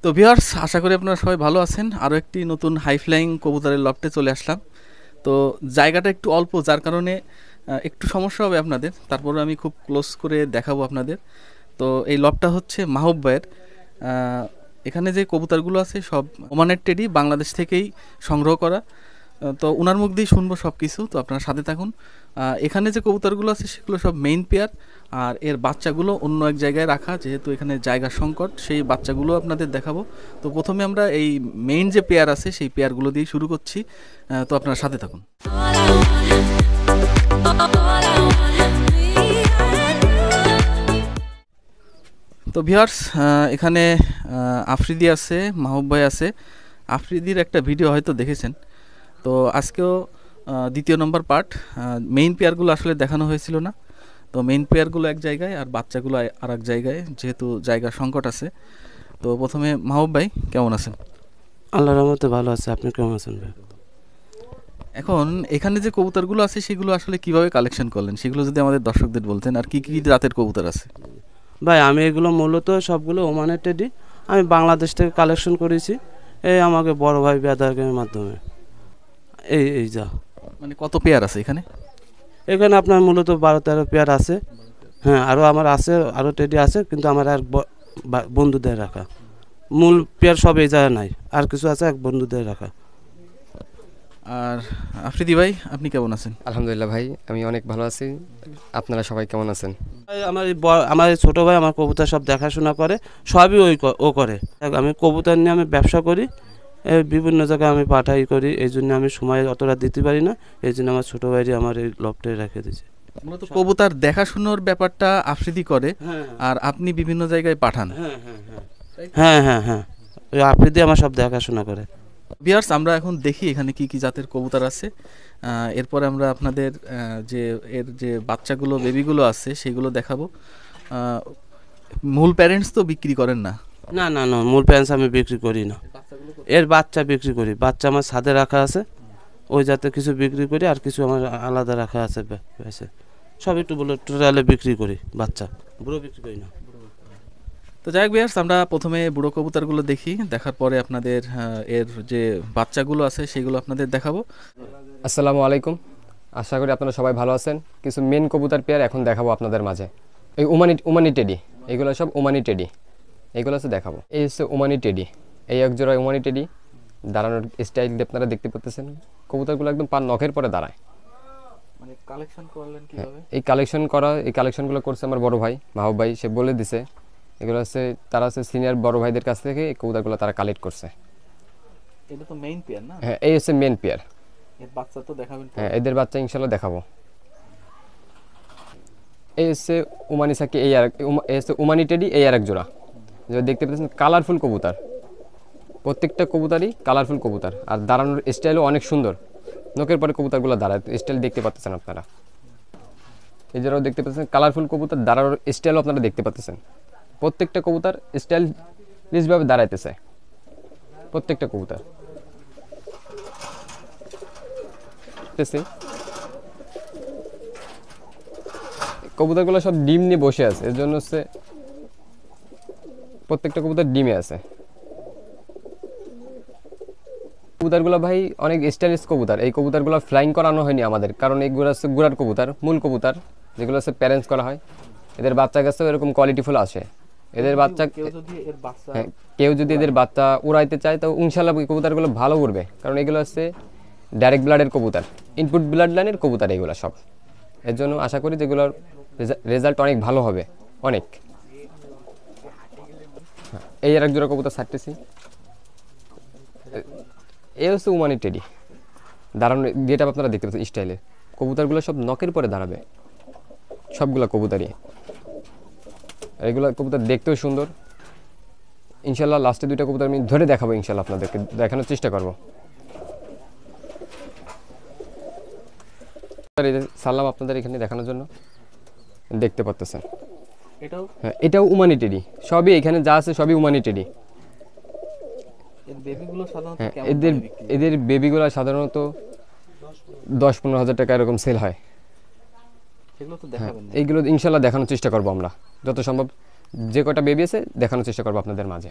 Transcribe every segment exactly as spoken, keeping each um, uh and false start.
তো ভিউয়ার্স, আশা করি আপনারা সবাই ভালো আছেন। আরও একটি নতুন হাই ফ্লাইং কবুতরের লফটে চলে আসলাম। তো জায়গাটা একটু অল্প, যার কারণে আহ, একটু সমস্যা হবে আপনাদের, তারপরে আমি খুব ক্লোজ করে দেখাবো আপনাদের। তো এই লফটটা হচ্ছে মাহবুব ভাইয়ের। আহ, এখানে যে কবুতরগুলো আছে সব ওমানের টেডি, বাংলাদেশ থেকেই সংগ্রহ করা। আহ, তো ওনার মুখ দিয়েই শুনবো সব কিছু, তো আপনারা সাথে থাকুন। আহ, এখানে যে কবুতরগুলো আছে সেগুলো সব মেইন পেয়ার, আর এর বাচ্চাগুলো অন্য এক জায়গায় রাখা, যেহেতু এখানে জায়গার সংকট, সেই বাচ্চাগুলো আপনাদের দেখাবো। তো প্রথমে আমরা এই মেইন যে পেয়ার আছে সেই পেয়ারগুলো দিয়ে শুরু করছি। আহ, তো আপনারা সাথে থাকুন। তো ভিউয়ার্স, এখানে আহ, আফ্রিদি আছে, মাহবুব ভাই আছে। আফ্রিদির একটা ভিডিও হয়তো দেখেছেন। তো আজকেও আহ, দ্বিতীয় নম্বর পার্ট। মেইন পেয়ারগুলো আসলে দেখানো হয়েছিল না, তো মেইন পেয়ারগুলো এক জায়গায় আর বাচ্চাগুলো আর এক জায়গায়, যেহেতু জায়গার সংকট আছে। তো প্রথমে মাহবুব ভাই, কেমন আছেন? আল্লাহর রহমতে ভালো আছে। আপনি কেমন আছেন ভাই? এখন এখানে যে কবুতরগুলো আছে সেগুলো আসলে কিভাবে কালেকশন করলেন, সেগুলো যদি আমাদের দর্শকদের বলতেন, আর কি কি জাতের কবুতর আছে? ভাই আমি এগুলো মূলত সবগুলো ওমানের টেডি আমি বাংলাদেশ থেকে কালেকশন করেছি। এই আমাকে বড় ভাই বেদারের মাধ্যমে। এই এই যা মানে কত পেয়ার আছে এখানে? এখানে আপনার মূলত বারো তেরো পেয়ার আছে। হ্যাঁ, আরও আমার আছে, আরও টেডি আছে, কিন্তু আমার আর ব- বা- বন্ধুদের রাখা। মূল পেয়ার সব এই জায়গায় নাই, আর কিছু আছে এক বন্ধুদের রাখা। আর আফ্রিদি ভাই, আপনি কেমন আছেন? আলহামদুলিল্লাহ ভাই, আমি অনেক ভালো আছি। আপনারা সবাই কেমন আছেন? এই আমার এই ব- আমার এই ছোটো ভাই আমার কবুতর সব দেখাশোনা করে, সবই ওই ক- ও করে। আমি কবুতর নিয়ে আমি ব্যবসা করি, এই বিভিন্ন জায়গায় আমি পাঠাই করি, এই জন্য আমি সময় অতটা দিতে পারি না। এই জন্য আমার ছোটো ভাইটি আমার এই লফটে রেখে দিয়েছে। মূলত কবুতর দেখাশোনার ব্যাপারটা আফ্রিদি করে, হ্যাঁ আর আপনি বিভিন্ন জায়গায় পাঠান। হ্যাঁ হ্যাঁ হ্যাঁ হ্যাঁ হ্যাঁ হ্যাঁ ওই আফ্রিদি আমার সব দেখাশোনা করে। ভিউয়ার্স, আমরা এখন দেখি এখানে কি কি জাতের কবুতর আছে। আহ, এরপরে আমরা আপনাদের আহ, যে এর যে বাচ্চাগুলো, বেবিগুলো আছে সেগুলো দেখাবো। আহ, মূল প্যারেন্টস তো বিক্রি করেন না? না না না, মূল প্যান্স আমি বিক্রি করি না। এর বাচ্চা বিক্রি করি, বাচ্চা আমার ছাদে রাখা আছে, ওই জাতে কিছু বিক্রি করি, আর কিছু আমার আলাদা রাখা আছে বেছে। সব একটু বলে টোটালে বিক্রি করি, বাচ্চা বুড়ো বিক্রি করি না। তো যাই হোক ভিউয়ার্স, আমরা প্রথমে বুড়ো কবুতরগুলো দেখি, দেখার পরে আপনাদের আহ, এর যে বাচ্চাগুলো আছে সেগুলো আপনাদের দেখাবো। আসসালামু আলাইকুম, আশা করি আপনারা সবাই ভালো আছেন। কিছু মেন কবুতর পেয়ার এখন দেখাবো আপনাদের মাঝে। এই ওমানি ওমানি টেডি, এগুলো সব ওমানি টেডি, এগুলো হচ্ছে দেখাবো। এই হচ্ছে ওমানি টেডি, এই এক জোড়া ওমানি টেডি। দাঁড়ানোর স্টাইল আপনারা দেখতে পাচ্ছেন, কবুতরগুলো একদম পার নখের পরে দাঁড়ায়। মানে কালেকশন করলেন হ্যাঁ, কিভাবে? এই কালেকশন করা এই কালেকশনগুলো করছে আমার বড় ভাই মাহবুব ভাই, সে বলে দিছে। এগুলো হচ্ছে তারা হচ্ছে সিনিয়র বড় ভাইদের কাছ থেকে এই কবুতরগুলো তারা কালেক্ট করছে। এটা তো মেইন পেয়ার না? হ্যাঁ, এই হচ্ছে মেন পেয়ার। এর বাচ্চা তো দেখাবেন পরে। হ্যাঁ, এদের বাচ্চা ইনশাল্লাহ দেখাবো। এই হচ্ছে ওমানি সাকি, এই আর উমা- এই হচ্ছে ওমানি টেডি, এই আর এক জোড়া। যে দেখতে পাচ্ছেন কালারফুল কবুতর, প্রত্যেকটা কবুতরই কালারফুল কবুতর, আর দাঁড়ানোর স্টাইলও অনেক সুন্দর। নখের পরে কবুতরগুলো দাঁড়ায়, স্টাইল দেখতে পাচ্ছেন আপনারা। এই জোড়াও দেখতে পাচ্ছেন কালারফুল কবুতর, দাঁড়ানোর স্টাইলও আপনারা দেখতে পাচ্ছেন। প্রত্যেকটা কবুতর স্টাইল লিস্টভাবে দাঁড়াইতেছে, প্রত্যেকটা কবুতর। কবুতরগুলো সব ডিম নিয়ে বসে আছে, এর জন্য হচ্ছে প্রত্যেকটা কবুতর ডিমে আছে। কবুতরগুলো ভাই অনেক স্টাইলিশ কবুতর। এই কবুতরগুলো ফ্লাইং করানো হয়নি আমাদের, কারণ এইগুলো হচ্ছে গুড়ার কবুতর, মূল কবুতর যেগুলো হচ্ছে প্যারেন্টস করা হয়। এদের বাচ্চা কাছেও এরকম কোয়ালিটিফুল আসে। এদের বাচ্চা কেউ যদি এর বাচ্চা হ্যাঁ, কেউ যদি এদের বাচ্চা উড়াইতে চায় তো ইনশাল্লাহ এই কবুতরগুলো ভালো উড়বে, কারণ এগুলো হচ্ছে ডাইরেক্ট ব্লাডের কবুতর, ইনপুট ব্লাড লাইনের কবুতর এগুলো সব। এর জন্য আশা করি যেগুলোর রেজাল্ট অনেক ভালো হবে, অনেক। এই আর এক জোড়া কবুতর ছাড়তেছি। এই হচ্ছে ওমানি টেডি, দাঁড়ানো যেটা আপনারা দেখতে পাচ্ছেন স্টাইলে। কবুতরগুলো সব নখের পরে দাঁড়াবে, সবগুলো কবুতরই। এগুলো কবুতর দেখতেও সুন্দর। ইনশাল্লাহ লাস্টে দুইটা কবুতর আমি ধরে দেখাবো, ইনশাল্লাহ আপনাদেরকে দেখানোর চেষ্টা করবো। সালাম আপনাদের এখানে দেখানোর জন্য, দেখতে পাচ্ছেন। এটাও হ্যাঁ, এটাও ওমানি টেডি, সবই এখানে যা আছে সবই ওমানি টেডি। এর বেবিগুলো সাধারণত হ্যাঁ, কেমন এদের দামে বিক্রি হয়? এদের বেবিগুলো সাধারণত দশ পনেরো হাজার টাকা এরকম সেল হয়। সেগুলো তো হ্যাঁ, দেখাবেন না? এইগুলো ইনশাল্লাহ দেখানোর চেষ্টা করবো আমরা যত সম্ভব, যে কটা বেবি আছে দেখানোর চেষ্টা করবো আপনাদের মাঝে।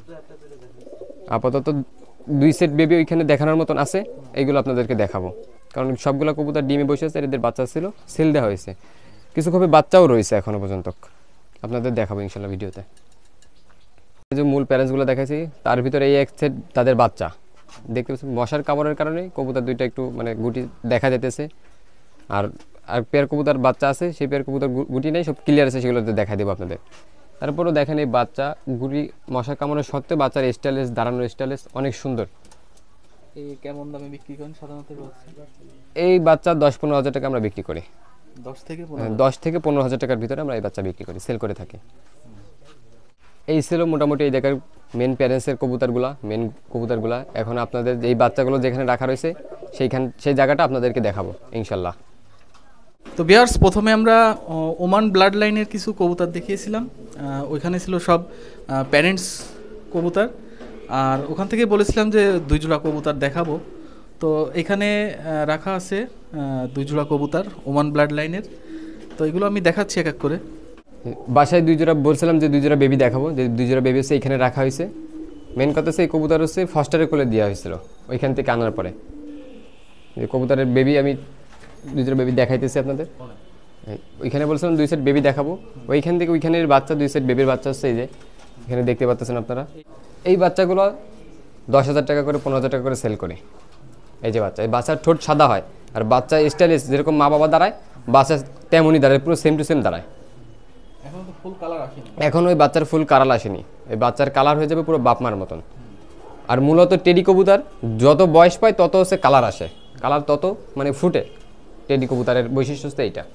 আপাতত দুই সেট বেবি ওইখানে দেখানোর মতন আছে, এইগুলো আপনাদেরকে দেখাবো। কারণ সবগুলো কবুতর ডিমে বসে আছে, এদের বাচ্চা ছিল, সেল দেওয়া হয়েছে, কিছু খুবই বাচ্চাও রয়েছে এখনো পর্যন্ত, আপনাদের দেখাবো ইনশাল্লাহ ভিডিওতে। যে মূল প্যারেন্টসগুলো দেখাইছি তার ভিতরে এই এক সেট তাদের বাচ্চা দেখতে পাচ্ছেন। মশার কামড়ের কারণে কবুতর দুইটা একটু মানে গুটি দেখা যেতেছে, আর আর পেয়ার কবুতর বাচ্চা আছে, সেই পেয়ার কবুতর গুটি নেই, সব ক্লিয়ার আছে, সেগুলোতে দেখা দেবো আপনাদের। তারপরেও দেখেন এই বাচ্চা গুটি মশার কামড়ের সত্ত্বেও বাচ্চার স্টাইলেস, দাঁড়ানোর স্টাইলেস অনেক সুন্দর। এই কেমন দামে বিক্রি করেন সাধারণত? এই বাচ্চা দশ পনেরো হাজার টাকা আমরা বিক্রি করি। দশ থেকে দশ থেকে পনেরো হাজার টাকার ভিতরে আমরা এই বাচ্চা বিক্রি করি, সেল করে থাকি। এই ছিল মোটামুটি এই জায়গার মেন প্যারেন্টসের কবুতরগুলা, মেন কবুতরগুলা। এখন আপনাদের এই বাচ্চাগুলো যেখানে রাখা রয়েছে সেইখান সেই জায়গাটা আপনাদেরকে দেখাবো ইনশাল্লাহ। তো ভিউয়ার্স, প্রথমে আমরা ওমান ব্লাড লাইনের কিছু কবুতর দেখিয়েছিলাম, ওইখানে ছিল সব প্যারেন্টস কবুতর, আর ওখান থেকে বলেছিলাম যে দুই জোড়া কবুতর দেখাবো। তো এখানে রাখা আছে দুই জোড়া কবুতর ওমান ব্লাড লাইনের, তো এগুলো আমি দেখাচ্ছি এক এক করে। বাসায় দুই জোড়া বলছিলাম যে দুই জোড়া বেবি দেখাবো, যে দুই জোড়া বেবি হচ্ছে এখানে রাখা হয়েছে। মেন কথা হচ্ছে এই কবুতর হচ্ছে ফস্টারের কোলে দেওয়া হয়েছিল ওইখান থেকে আনার পরে। যে কবুতরের বেবি আমি দুই জোড়া বেবি দেখাইতেছি আপনাদের। ওইখানে বলছিলাম দুই সেট বেবি দেখাবো, ওইখান থেকে ওইখানের বাচ্চা দুই সেট বেবির বাচ্চা হচ্ছে এই যে এখানে দেখতে পাচ্ছেন আপনারা। এই বাচ্চাগুলো দশ হাজার টাকা করে পনেরো হাজার টাকা করে সেল করে। এই যে বাচ্চা, এই বাচ্চার ঠোঁট সাদা হয়, আর বাচ্চা স্টাইলিশ যেরকম মা বাবা দাঁড়ায় বাচ্চা তেমনই দাঁড়ায়, পুরো সেম টু সেম দাঁড়ায়। এখন ওই বাচ্চার ফুল কালার আসেনি, এই বাচ্চার কালার হয়ে যাবে পুরো বাপমার মতন। আর মূলত টেডি কবুতর যত বয়স পায় তত হচ্ছে কালার আসে, কালার তত মানে ফুটে। টেডি কবুতরের বৈশিষ্ট্য হচ্ছে এইটা।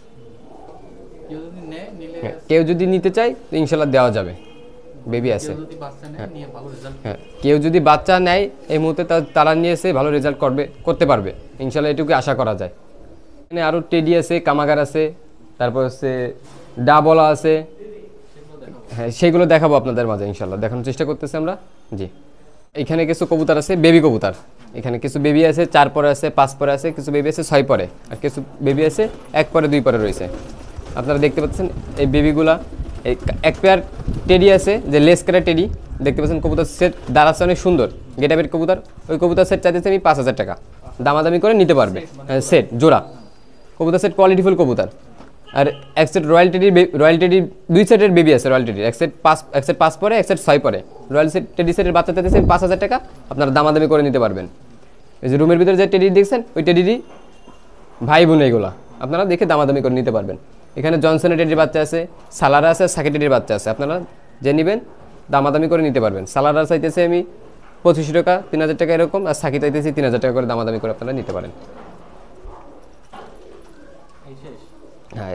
কেউ যদি নিতে চায় তো ইনশাল্লাহ দেওয়া যাবে, বেবি আছে। হ্যাঁ, কেউ যদি বাচ্চা নেয় এই মুহূর্তে তারা নিয়ে এসে ভালো রেজাল্ট করবে, করতে পারবে ইনশাল্লাহ, এটুকু আশা করা যায়। এখানে আরও টেডি আছে, কামাগার আছে, তারপর হচ্ছে ডাবলা আছে। হ্যাঁ, সেইগুলো দেখাবো আপনাদের মাঝে ইনশাল্লাহ, দেখানোর চেষ্টা করতেছি আমরা। জি, এখানে কিছু কবুতর আছে বেবি কবুতর, এখানে কিছু বেবি আছে চার পরে আছে, পাঁচ পরে আছে, কিছু বেবি আছে ছয় পরে, আর কিছু বেবি আছে এক পরে দুই পরে রয়েছে। আপনারা দেখতে পাচ্ছেন এই বেবিগুলা। এই এক পেয়ার টেডি আছে যে লেস কাটা টেডি দেখতে পাচ্ছেন, কবুতর সেট দাঁড়াচ্ছে অনেক সুন্দর, গেটাবের কবুতর। ওই কবুতর সেট চাইতেছে আমি পাঁচ হাজার টাকা, দামাদামি করে নিতে পারবে। সেট জোড়া কবুতর সেট, কোয়ালিটিফুল কবুতর। আর এক সেট রয়্যাল টেডির, রয়্যাল টেডির দুই সেটের বেবি আছে, রয়্যাল টেডির এক সেট পাঁচ, এক সেট পাঁচ পরে, এক সেট ছয় পরে। রয়্যাল সেট টেডি সেটের বাচ্চা চাইতেছে পাঁচ হাজার টাকা, আপনারা দামাদামি করে নিতে পারবেন। এই যে রুমের ভিতরে যে টেডি দেখছেন ওই টেডিরই ভাই বোন এইগুলা, আপনারা দেখে দামাদামি করে নিতে পারবেন। এখানে জনসনের টেডির বাচ্চা আছে, সালারা আছে, সাকি টেডির বাচ্চা আছে, আপনারা যে নেবেন দামাদামি করে নিতে পারবেন। সালারা চাইতেছে আমি পঁচিশশো টাকা, তিন হাজার টাকা এরকম, আর সাকি চাইতেছি তিন হাজার টাকা করে দামাদামি করে আপনারা নিতে পারেন। হ্যাঁ,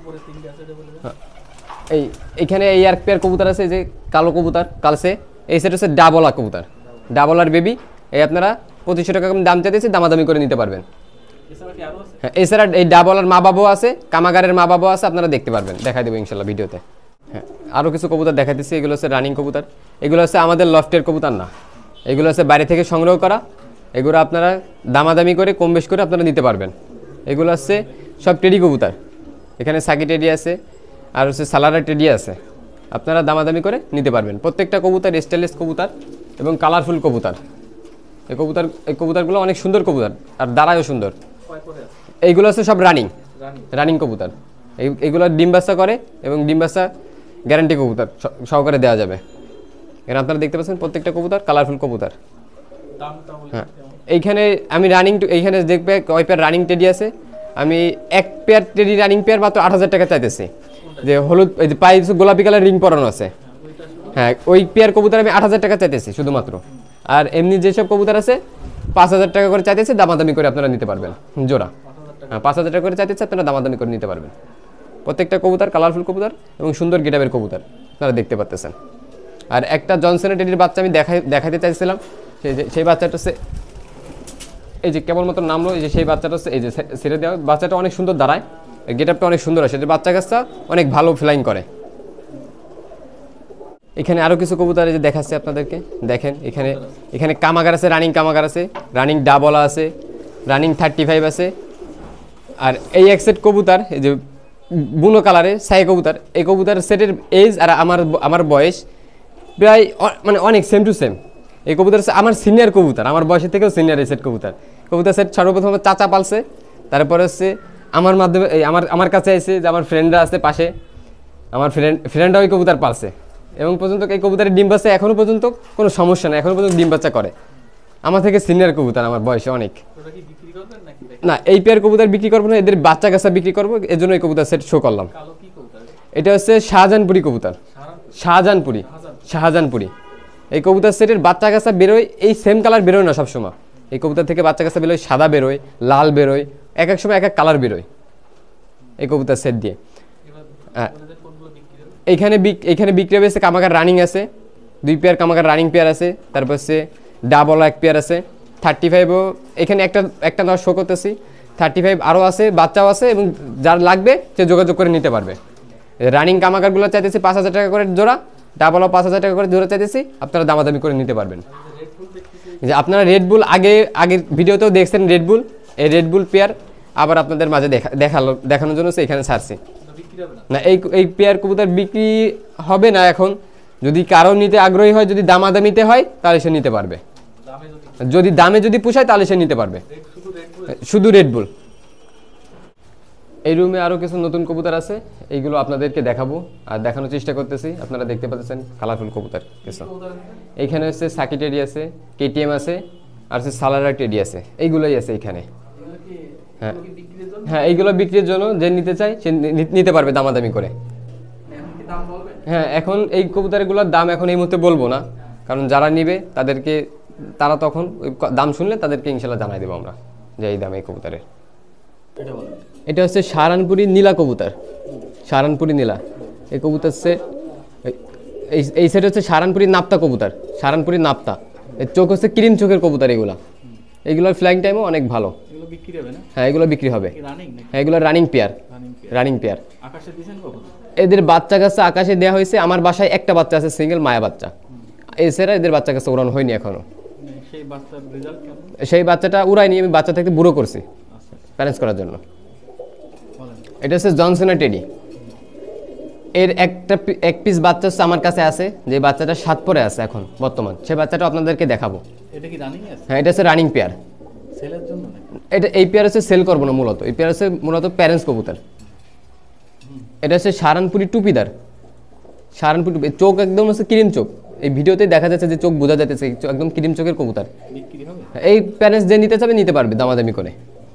এই এইখানে এই আর পেয়ার কবুতর আছে, যে কালো কবুতর কালসে, এই সেট হচ্ছে ডাবলা কবুতর, ডাবলার বেবি। এই আপনারা পঁচিশশো টাকা দাম চাইতেছি, দামাদামি করে নিতে পারবেন। হ্যাঁ, এছাড়া এই ডাবলার মা বাবাও আছে, কামাগারের মা বাবাও আছে, আপনারা দেখতে পারবেন, দেখাই দেবো ইনশাল্লাহ ভিডিওতে। হ্যাঁ, আরও কিছু কবুতর দেখাইতেছি, এগুলো হচ্ছে রানিং কবুতর। এগুলো হচ্ছে আমাদের লফটের কবুতর না, এগুলো হচ্ছে বাইরে থেকে সংগ্রহ করা। এগুলো আপনারা দামাদামি করে কম বেশ করে আপনারা নিতে পারবেন। এগুলো হচ্ছে সব টেডি কবুতর, এখানে সাকি টেডি আছে, আর হচ্ছে সালারা টেডি আছে, আপনারা দামাদামি করে নিতে পারবেন। প্রত্যেকটা কবুতর স্টাইলিশ কবুতর এবং কালারফুল কবুতর। এই কবুতর এই কবুতরগুলো অনেক সুন্দর কবুতর, আর দাঁড়ায়ও সুন্দর। এইগুলো হচ্ছে সব রানিং, রানিং কবুতর। এই এইগুলো ডিম বাচ্চা করে এবং ডিম বাচ্চা গ্যারান্টি কবুতর সহকারে দেওয়া যাবে। এখানে আপনারা দেখতে পাচ্ছেন প্রত্যেকটা কবুতর কালারফুল কবুতর। হ্যাঁ, এইখানে আমি রানিং, এইখানে দেখবে কয় পেয়ার রানিং টেডি আছে। আমি এক পেয়ার টেডি রানিং পেয়ার মাত্র আট হাজার টাকা চাইতেছি, যে হলুদ এই যে পায়ে গোলাপি কালার রিং পরানো আছে। হ্যাঁ, ওই পেয়ার কবুতর আমি আট হাজার টাকা চাইতেছি শুধুমাত্র। আর এমনি যেসব কবুতর আছে পাঁচ হাজার টাকা করে চাইতেছে, দামাদামি করে আপনারা নিতে পারবেন জোড়া। হ্যাঁ, পাঁচ হাজার টাকা করে চাইতেছে, আপনারা দামাদামি করে নিতে পারবেন। প্রত্যেকটা কবুতর কালারফুল কবুতর এবং সুন্দর গেটাবের কবুতর আপনারা দেখতে পাচ্ছেন। আর একটা জনসনের টেডির বাচ্চা আমি দেখাই দেখাতে চাইছিলাম, সেই সেই বাচ্চাটা হচ্ছে এই যে কেবল মতো নামলো, এই যে সেই বাচ্চাটা হচ্ছে এই যে ছেড়ে দেওয়া বাচ্চাটা অনেক সুন্দর দাঁড়ায়, গেটআপটা অনেক সুন্দর আসে, যে বাচ্চা কাচ্চা অনেক ভালো ফ্লাইং করে। এখানে আরও কিছু কবুতর এই যে দেখাচ্ছে আপনাদেরকে, দেখেন এখানে এখানে কামাগার আছে, রানিং কামাগার আছে, রানিং ডাবলা আছে, রানিং থার্টি ফাইভ আছে। আর এই এক সেট কবুতর এই যে বুনো কালারে সাই কবুতর। এই কবুতর সেটের এজ আর আমার আমার বয়স প্রায় অ- মানে অনেক সেম টু সেম। এই কবুতর হচ্ছে আমার সিনিয়র কবুতর, আমার বয়সের থেকেও সিনিয়র এই সেট কবুতর। কবুতর সেট সর্বপ্রথম আমার চাচা পালছে, তারপরে হচ্ছে আমার মাধ্যমে এই আমার আমার কাছে এসে যে আমার ফ্রেন্ডরা আছে পাশে, আমার ফ্রেন্ড ফ্রেন্ডরা ওই কবুতর পালছে এবং পর্যন্ত এই কবুতরের ডিম বাচ্চা এখনও পর্যন্ত কোনো সমস্যা নেই, এখনও পর্যন্ত ডিম বাচ্চা করে। আমার থেকে সিনিয়র কবুতর আমার বয়সে অনেক। ওটা কি বিক্রি করবেন নাকি না, এই পেয়ার কবুতর বিক্রি করবো না, এদের বাচ্চা কাচ্চা বিক্রি করবো, এর জন্য এই কবুতর সেট শো করলাম। কালো কি কবুতর? এটা হচ্ছে শাহজাহানপুরি কবুতর, শাহজাহানপুরি শাহজাহানপুরি। এই কবুতর সেটের বাচ্চা কাচ্চা বেরোয় এই সেম কালার বেরোয় না সবসময়। এই কবুতর থেকে বাচ্চা কাচ্চা বেরোয় সাদা বেরোয়, লাল বেরোয়, এক এক সময় এক এক কালার বেরোয় এই কবুতর সেট দিয়ে। হ্যাঁ, এইখানে বিক এইখানে বিক্রি হয়েছে কামাকার রানিং আছে, দুই পেয়ার কামাকার রানিং পেয়ার আছে, তারপর হচ্ছে ডাবল এক পেয়ার আছে, থার্টি ফাইভও এখানে একটা একটা নয় শো করতেছি, থার্টি ফাইভ আরও আছে, বাচ্চাও আছে এবং যার লাগবে সে যোগাযোগ করে নিতে পারবে। রানিং কামাকারগুলো চাইতেছি পাঁচ হাজার টাকা করে জোড়া, ডাবলও পাঁচ হাজার টাকা করে জোড়া চাইতেছি, আপনারা দামাদামি করে নিতে পারবেন। যে আপনারা রেডবুল আগে আগের ভিডিওতেও দেখছেন রেডবুল, এই রেডবুল পেয়ার আবার আপনাদের মাঝে দেখা দেখালো দেখানোর জন্য সে এখানে ছাড়ছি। না, এই এই পেয়ার কবুতর বিক্রি হবে না এখন। যদি কারো নিতে আগ্রহী হয়, যদি দামাদামিতে হয় তাহলে সে নিতে পারবে, যদি দামে যদি পোষায় তাহলে সে নিতে পারবে, শুধু রেডবুল। এই রুমে আরও কিছু নতুন কবুতর আছে, এইগুলো আপনাদেরকে দেখাবো আর দেখানোর চেষ্টা করতেছি। আপনারা দেখতে পাচ্ছেন কালারফুল কবুতর কিছু। এইখানে হচ্ছে সাকি টেডি আছে, কেটিএম আছে, আর হচ্ছে সালারা টেডি আছে, এইগুলোই আছে এইখানে। হ্যাঁ হ্যাঁ, এইগুলো বিক্রির জন্য যে নিতে চায় সে নি- নিতে পারবে দামাদামি করে। হ্যাঁ, এখন এই কবুতরগুলোর দাম এখন এই মুহূর্তে বলবো না, কারণ যারা নিবে তাদেরকে তারা তখন ওই ক- দাম শুনলে তাদেরকে ইনশাল্লাহ জানাই দেবো আমরা যে এই দাম এই কবুতরের। এটা হচ্ছে সাহারানপুরি নীলা কবুতর, সাহারানপুরি নীলা। এই কবুতর হচ্ছে এই এই সেট হচ্ছে সাহারানপুরি নাপ্তা কবুতর, সাহারানপুরি নাপ্তা। এর চোখ হচ্ছে ক্রিম চোখের কবুতর এগুলা। এগুলোর ফ্লাইং টাইমও অনেক ভালো। এগুলো বিক্রি হবে না? হ্যাঁ, এগুলো বিক্রি হবে। রানিং নাকি হ্যাঁ, এগুলো running pair, running pair? Running pair. আকাশে দিয়েছেন কখন? এদের বাচ্চা কাচ্চা আকাশে দেওয়া হয়েছে, আমার বাসায় একটা বাচ্চা আছে সিঙ্গেল মায়া বাচ্চা, এছাড়া এদের বাচ্চা কাচ্চা উড়ানো হয়নি এখনো। মানে সেই বাচ্চার রেজাল্ট কেমন? সেই বাচ্চাটা উড়াইনি, আমি বাচ্চা থেকে বুড়ো করছি আচ্ছা, প্যারেন্টস করার জন্য। বলেন। এটা হচ্ছে জনসনা টেডি। এর একটা পি- এক পিস বাচ্চা হচ্ছে আমার কাছে আছে, যে বাচ্চাটা সাত পরে আছে এখন বর্তমান, সে বাচ্চাটা আপনাদেরকে দেখাবো। এটা কি রানিং আছে হ্যাঁ, এটা হচ্ছে রানিং পেয়ার। সেলের জন্য নাকি? এটা এই পেয়ার হচ্ছে সেল করবো না মূলত, এই পেয়ার হচ্ছে মূলত প্যারেন্টস কবুতর। এটা হচ্ছে সাহারানপুরি টুপিদার, সাহারানপুরি টুপি, চোখ একদম হচ্ছে ক্রিম চোখ। এই ভিডিওতে দেখা যাচ্ছে যে চোখ বোঝা যাচ্ছে একদম ক্রিম চোখের কবুতর। বিক্রি হবে? এই প্যারেন্টস যে নিতে চাবে নিতে পারবে দামাদামি করে।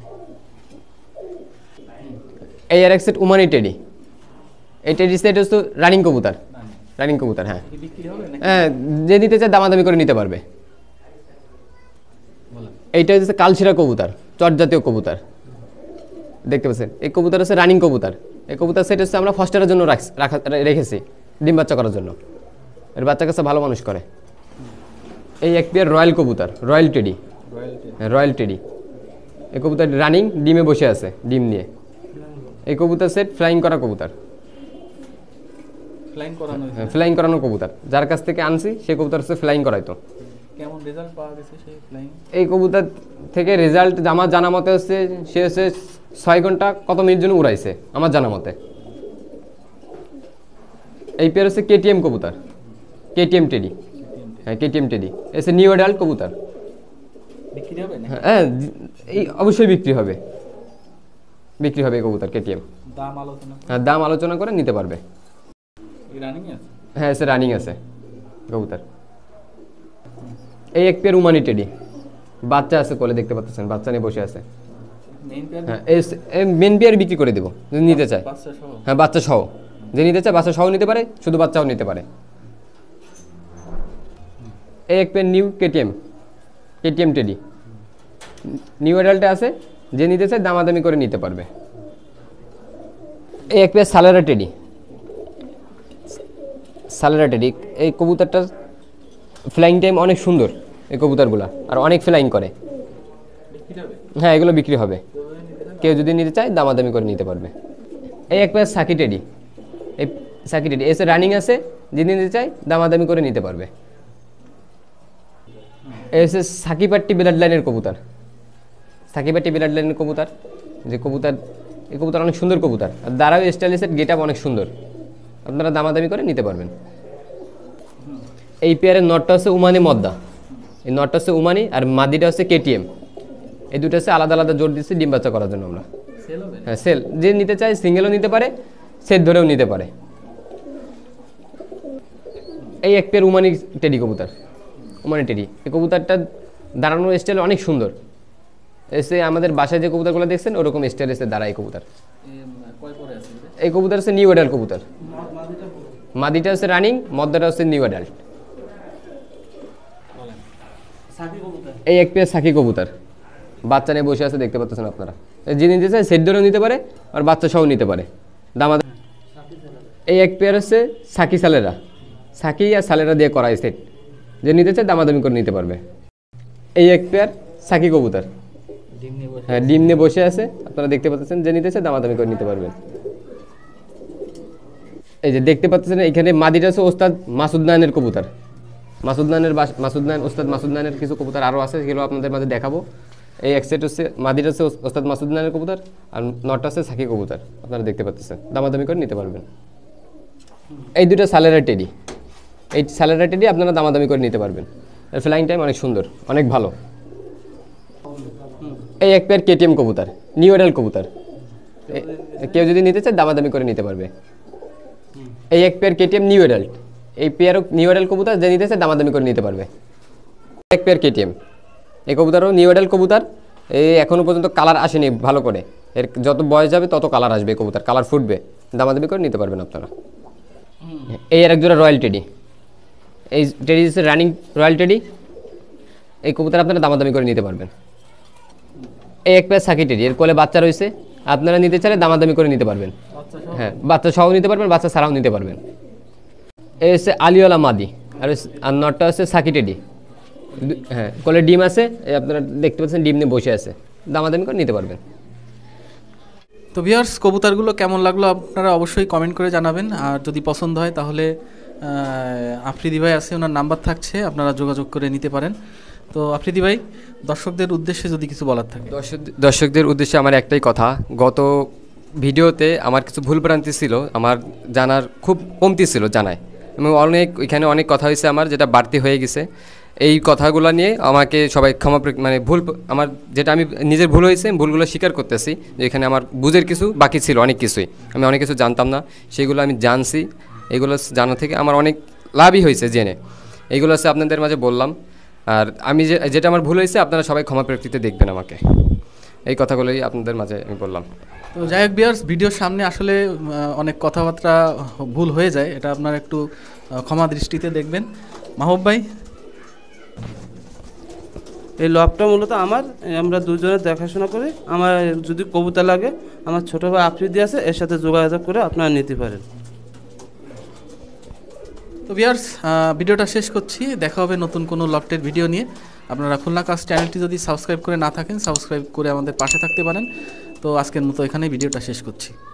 এই আর এক সেট উমানি টেডি। এই টেডি সেট হচ্ছে রানিং কবুতর, রানিং কবুতর। হ্যাঁ কি বিক্রি হবে নাকি? হ্যাঁ, যে নিতে চায় দামাদামি করে নিতে পারবে। বলেন। এইটা হচ্ছে কালশিরা কবুতর, চট জাতীয় কবুতর দেখতে পাচ্ছেন। এই কবুতর হচ্ছে রানিং কবুতর। এই কবুতর সেট হচ্ছে আমরা ফস্টারের জন্য রাখ- রাখা রেখেছি, ডিম বাচ্চা করার জন্য। এর বাচ্চা কাছে ভালো মানুষ করে। এই এক পেয়ার রয়্যাল কবুতর, royal teddy, royalty royal teddy. এই কবুতর রানিং ডিমে বসে আছে, ডিম নিয়ে। এই কবুতর সেট ফ্লাইং করা কবুতর, ফ্লাইং করানো হয়েছে? ফ্লাইং করানো কবুতর। যার কাছ থেকে আনছি সে কবুতর হচ্ছে ফ্লাইং করাইতো। কেমন রেজাল্ট পাওয়া গেছে সেই ফ্লাইং? এই কবুতর থেকে রেজাল্ট আমার জানা মতে হচ্ছে সে হচ্ছে ছয় ঘন্টা কত মিনিট জন্য উড়াইছে আমার জানা মতে। এই পেয়ার হচ্ছে কেটিএম কবুতর, কেটিএম টেডি। হ্যাঁ, কেটিএম টেডি এসে নিউ অ্যাডাল্ট কবুতর। বিক্রি হবে না? হ্যাঁ, এই অবশ্যই বিক্রি হবে, বিক্রি হবে এই কবুতর কেটিএম। দাম আলোচনা হ্যাঁ, দাম আলোচনা করে নিতে পারবে। রানিং আছে? হ্যাঁ, এসে রানিং আছে কবুতর। এই এক পেয়ার উমানি টেডি, বাচ্চা আছে কোলে দেখতে পাচ্ছেন, বাচ্চা নিয়ে বসে আছে। Main pair? হ্যাঁ, এই মেন পেয়ার বিক্রি করে দেবো যদি নিতে চায়। বাচ্চা সহ? হ্যাঁ, বাচ্চা সহ, যে নিতে চায় বাচ্চা সহ নিতে পারে, শুধু বাচ্চাও নিতে পারে। এই এক pair new KTM, KTM teddy new অ্যাডাল্টে আছে, যে নিতে চায় দামাদামি করে নিতে পারবে। এই এক পেয়ার সালারা টেডি, সালারা টেডি। এই কবুতরটার ফ্লাইং টাইম অনেক সুন্দর, এই কবুতরগুলা আর অনেক ফ্লাইং করে। বিক্রি হবে? হ্যাঁ, এগুলো বিক্রি হবে, কেউ যদি নিতে চায় দামাদামি করে নিতে পারবে। এই এক পেয়ার সাকি টেডি, এই সাকি টেডি এসে রানিং আছে, যে নিতে চায় দামাদামি করে নিতে পারবে। এই হচ্ছে সাকিপাট্টি ব্লাড লাইনের কবুতর, সাকিপাট্টি ব্লাড লাইনের কবুতর। যে কবুতর এই কবুতর অনেক সুন্দর কবুতর, আর দাঁড়াও স্টাইলিশের গেট আপ অনেক সুন্দর, আপনারা দামাদামি করে নিতে পারবেন। এই পেয়ারের নটটা হচ্ছে উমানি মদ্দা, এই নটটা হচ্ছে উমানি আর মাদিটা হচ্ছে কেটিএম, এই দুটো হচ্ছে আলাদা আলাদা জোর দিচ্ছি ডিম বাচ্চা করার জন্য আমরা। হ্যাঁ সেল, যে নিতে চায় সিঙ্গেলও নিতে পারে, সেট ধরেও নিতে পারে। এই এক পেয়ার উমানি টেডি কবুতর, উমানি টেডি, এই কবুতরটা দাঁড়ানোর স্টাইল অনেক সুন্দর, এসে আমাদের বাসায় যে কবুতরগুলো দেখছেন ওরকম স্টাইল এসে দাঁড়ায় এই কবুতর। এই কবুতর হচ্ছে নিউ অ্যাডাল্ট কবুতর, মাদিটা হচ্ছে রানিং, মদ্দাটা হচ্ছে নিউ অ্যাডাল্ট। এই এক পেয়ার সাকি কবুতর বাচ্চা নিয়ে বসে আছে, দেখতে পাচ্ছেন আপনারা, যে নিতে চায় সেট ধরেও নিতে পারে আর বাচ্চা সহ নিতে পারে দামা। এই এক পেয়ার হচ্ছে সাকি সালেরা, সাকি আর সালেরা দিয়ে করা সেট, যে নিতে চায় দামাদামি করে নিতে পারবে। এই এক পেয়ার সাকি কবুতর, হ্যাঁ ডিম নিয়ে বসে আছে, আপনারা দেখতে পাচ্ছেন, যে নিতে চায় দামাদামি করে নিতে পারবেন। এই যে দেখতে পাচ্ছেন এখানে মাদিটা হচ্ছে ওস্তাদ মাসুদ নায়নের কবুতর, মাসুদ নায়নের মাসুদ নায়ন ওস্তাদ মাসুদ নায়নের কিছু কবুতর আরও আছে, সেগুলো আপনাদের মাঝে দেখাবো। এই এক সেট হচ্ছে মাদিটা হচ্ছে ওস্তাদ মাসুদ নায়নের কবুতর, আর নটটা হচ্ছে সাকি কবুতর, আপনারা দেখতে পাচ্ছেন, দামাদামি করে নিতে পারবেন। এই দুটো সালেরা টেডি, এই সালেরা টেডি আপনারা দামাদামি করে নিতে পারবেন, এর ফ্লাইং টাইম অনেক সুন্দর, অনেক ভালো। এই এক পেয়ার কেটিএম কবুতর, নিউ অ্যাডাল্ট কবুতর, কেউ যদি নিতে চায় দামাদামি করে নিতে পারবে। এই এক পেয়ার কেটিএম নিউ অ্যাডাল্ট, এই পেয়ারও নিউ অ্যাডাল্ট কবুতর, যে নিতে চায় দামাদামি করে নিতে পারবে। এক পেয়ার কেটিএম, এই কবুতরও নিউ অ্যাডাল্ট কবুতর, এই এখনও পর্যন্ত কালার আসেনি ভালো করে, এর যত বয়স যাবে তত কালার আসবে, কবুতর কালার ফুটবে, দামাদামি করে নিতে পারবেন আপনারা। এই আর এক জোড়া রয়্যাল টেডি, এই টেডি হচ্ছে রানিং রয়্যাল টেডি, এই কবুতর আপনারা দামাদামি করে নিতে পারবেন। এই এক পেয়ার সাকি টেডি, এর কোলে বাচ্চা রয়েছে, আপনারা নিতে চাইলে দামাদামি করে নিতে পারবেন, হ্যাঁ বাচ্চা সহ নিতে পারবেন, বাচ্চা ছাড়াও নিতে পারবেন। এই হচ্ছে আলিওয়ালা মাদি, আর আর নটটা হচ্ছে সাকি টেডি, হ্যাঁ কোলে ডিম আছে, এই আপনারা দেখতে পাচ্ছেন ডিম নিয়ে বসে আছে, দামাদামি করে নিতে পারবেন। তো ভিউয়ার্স, কবুতরগুলো কেমন লাগলো আপনারা অবশ্যই কমেন্ট করে জানাবেন, আর যদি পছন্দ হয় তাহলে আফ্রিদি ভাই আছে, ওনার নাম্বার থাকছে, আপনারা যোগাযোগ করে নিতে পারেন। তো আফ্রিদি ভাই, দর্শকদের উদ্দেশ্যে যদি কিছু বলার থাকে। দর্শক দর্শকদের উদ্দেশ্যে আমার একটাই কথা, গত ভিডিওতে আমার কিছু ভুলভ্রান্তি ছিল, আমার জানার খুব কমতি ছিল জানায়, এবং অনেক এখানে অনেক কথা হয়েছে আমার, যেটা বাড়তি হয়ে গেছে। এই কথাগুলো নিয়ে আমাকে সবাই ক্ষমা, মানে ভুল আমার যেটা আমি নিজের ভুল হয়েছে, ভুলগুলো স্বীকার করতেছি, যে এখানে আমার বুঝের কিছু বাকি ছিল, অনেক কিছুই আমি অনেক কিছু জানতাম না, সেগুলো আমি জানছি, এগুলো জানা থেকে আমার অনেক লাভই হয়েছে জেনে, এইগুলো হচ্ছে আপনাদের মাঝে বললাম। আর আমি যে যেটা আমার ভুল হয়েছে আপনারা সবাই ক্ষমা প্রেক্ষিতে দেখবেন আমাকে, এই কথাগুলোই আপনাদের মাঝে আমি বললাম। তো যাই হোক ভিউয়ার্স, ভিডিওর সামনে আসলে অনেক কথাবার্তা ভুল হয়ে যায়, এটা আপনারা একটু ক্ষমা দৃষ্টিতে দেখবেন। মাহবুব ভাই, এই লবটা মূলত আমার, আমরা দুজনে দেখাশোনা করি, আমার যদি কবুতর লাগে আমার ছোটো ভাই আফ্রিদি আছে, এর সাথে যোগাযোগ করে আপনারা নিতে পারেন। তো ভিউয়ার্স, ভিডিওটা শেষ করছি, দেখা হবে নতুন কোনো লফটের ভিডিও নিয়ে। আপনারা খুলনা কাস্ট চ্যানেলটি যদি সাবস্ক্রাইব করে না থাকেন, সাবস্ক্রাইব করে আমাদের পাশে থাকতে পারেন। তো আজকের মতো এখানেই ভিডিওটা শেষ করছি।